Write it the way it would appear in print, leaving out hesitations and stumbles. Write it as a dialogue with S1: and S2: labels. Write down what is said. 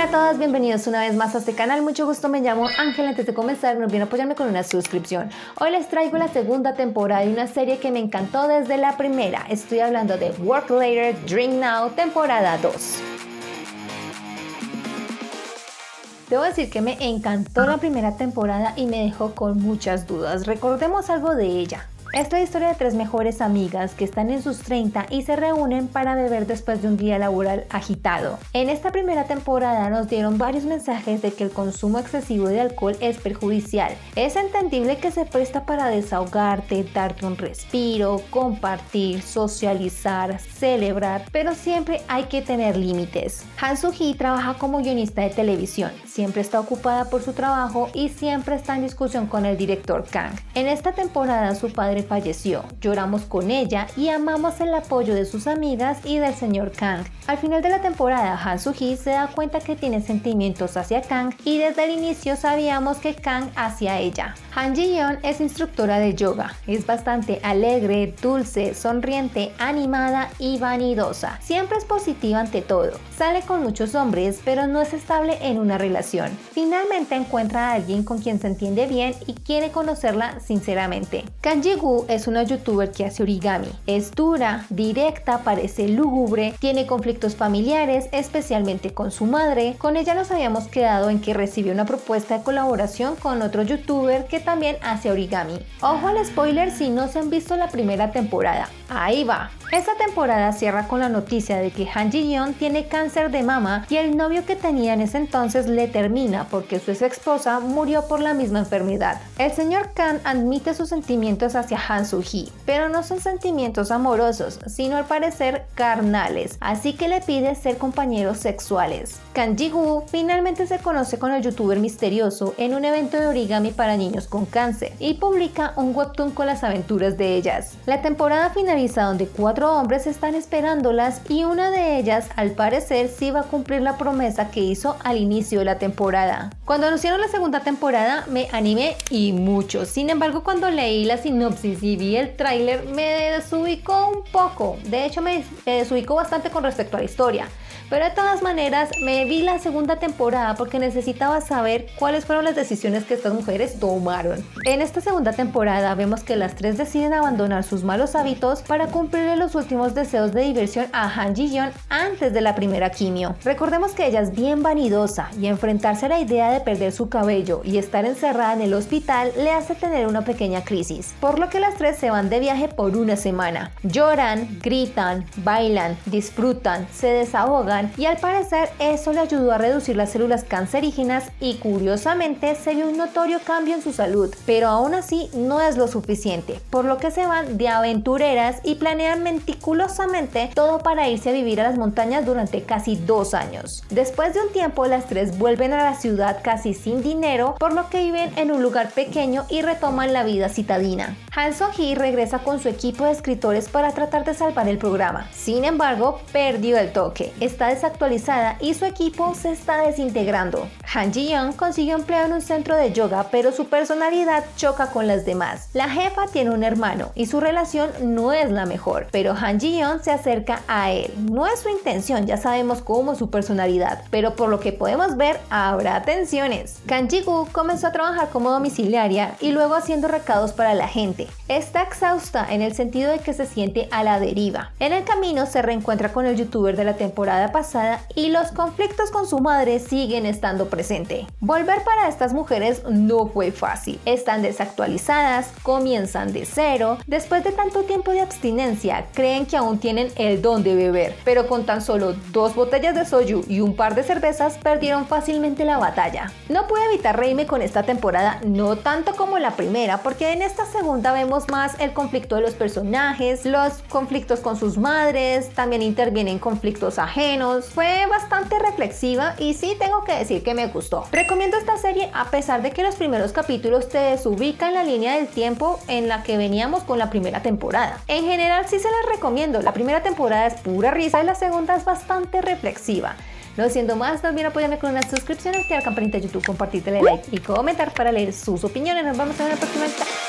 S1: Hola a todos, bienvenidos una vez más a este canal. Mucho gusto, me llamo Ángela. Antes de comenzar, no olviden apoyarme con una suscripción. Hoy les traigo la segunda temporada de una serie que me encantó desde la primera. Estoy hablando de Work Later, Drink Now, temporada 2. Debo decir que me encantó la primera temporada y me dejó con muchas dudas. Recordemos algo de ella. Es la historia de tres mejores amigas que están en sus 30 y se reúnen para beber después de un día laboral agitado. En esta primera temporada nos dieron varios mensajes de que el consumo excesivo de alcohol es perjudicial. Es entendible que se presta para desahogarte, darte un respiro, compartir, socializar, celebrar, pero siempre hay que tener límites. Han Soo-hee trabaja como guionista de televisión, siempre está ocupada por su trabajo y siempre está en discusión con el director Kang. En esta temporada su padre falleció, lloramos con ella y amamos el apoyo de sus amigas y del señor Kang. Al final de la temporada, Han Soo-hee se da cuenta que tiene sentimientos hacia Kang y desde el inicio sabíamos que Kang hacia ella. Han Ji-yeon es instructora de yoga, es bastante alegre, dulce, sonriente, animada y vanidosa. Siempre es positiva ante todo, sale con muchos hombres pero no es estable en una relación. Finalmente encuentra a alguien con quien se entiende bien y quiere conocerla sinceramente. Kang Ji-woo es una youtuber que hace origami. Es dura, directa, parece lúgubre, tiene conflictos familiares, especialmente con su madre. Con ella nos habíamos quedado en que recibió una propuesta de colaboración con otro youtuber que también hace origami. Ojo al spoiler si no se han visto la primera temporada. Ahí va. Esta temporada cierra con la noticia de que Han Ji-yeon tiene cáncer de mama y el novio que tenía en ese entonces le termina porque su ex esposa murió por la misma enfermedad. El señor Kang admite sus sentimientos hacia Han Soo-hee, pero no son sentimientos amorosos, sino al parecer carnales, así que le pide ser compañeros sexuales. Kang Ji-woo finalmente se conoce con el youtuber misterioso en un evento de origami para niños con cáncer y publica un webtoon con las aventuras de ellas. La temporada finaliza donde 4 hombres están esperándolas y una de ellas al parecer sí va a cumplir la promesa que hizo al inicio de la temporada. Cuando anunciaron la segunda temporada me animé y mucho, sin embargo cuando leí la sinopsis y vi el tráiler me desubicó un poco. De hecho me desubicó bastante con respecto a la historia. Pero de todas maneras me vi la segunda temporada porque necesitaba saber cuáles fueron las decisiones que estas mujeres tomaron. En esta segunda temporada vemos que las tres deciden abandonar sus malos hábitos para cumplirle los últimos deseos de diversión a Han Ji-yeon antes de la primera quimio. Recordemos que ella es bien vanidosa y enfrentarse a la idea de perder su cabello y estar encerrada en el hospital le hace tener una pequeña crisis, por lo que las tres se van de viaje por una semana. Lloran, gritan, bailan, disfrutan, se desahogan y al parecer eso le ayudó a reducir las células cancerígenas y curiosamente se vio un notorio cambio en su salud, pero aún así no es lo suficiente, por lo que se van de aventureras y planean meticulosamente todo para irse a vivir a las montañas durante casi 2 años. Después de un tiempo las tres vuelven a la ciudad casi sin dinero, por lo que viven en un lugar pequeño y retoman la vida citadina. Han Soo-hee regresa con su equipo de escritores para tratar de salvar el programa, sin embargo perdió el toque, está desactualizada y su equipo se está desintegrando. Han Ji-yeon consiguió empleo en un centro de yoga, pero su personalidad choca con las demás. La jefa tiene un hermano y su relación no es la mejor, pero Han Ji-yeon se acerca a él. No es su intención, ya sabemos cómo es su personalidad, pero por lo que podemos ver habrá tensiones. Kang Ji-woo comenzó a trabajar como domiciliaria y luego haciendo recados para la gente. Está exhausta en el sentido de que se siente a la deriva. En el camino se reencuentra con el youtuber de la temporada pasada y los conflictos con su madre siguen estando presentes. Volver para estas mujeres no fue fácil. Están desactualizadas, comienzan de cero. Después de tanto tiempo de abstinencia, creen que aún tienen el don de beber, pero con tan solo 2 botellas de soju y un par de cervezas perdieron fácilmente la batalla. No pude evitar reírme con esta temporada, no tanto como la primera, porque en esta segunda vemos más el conflicto de los personajes, los conflictos con sus madres, también intervienen conflictos ajenos. Fue bastante reflexiva y sí tengo que decir que me gustó. Recomiendo esta serie a pesar de que los primeros capítulos te desubican en la línea del tiempo en la que veníamos con la primera temporada. En general sí se las recomiendo, la primera temporada es pura risa y la segunda es bastante reflexiva. No siendo más, no olviden apoyarme con una suscripción, activar la campanita de YouTube, compartir, darle like y comentar para leer sus opiniones. Nos vemos en la próxima.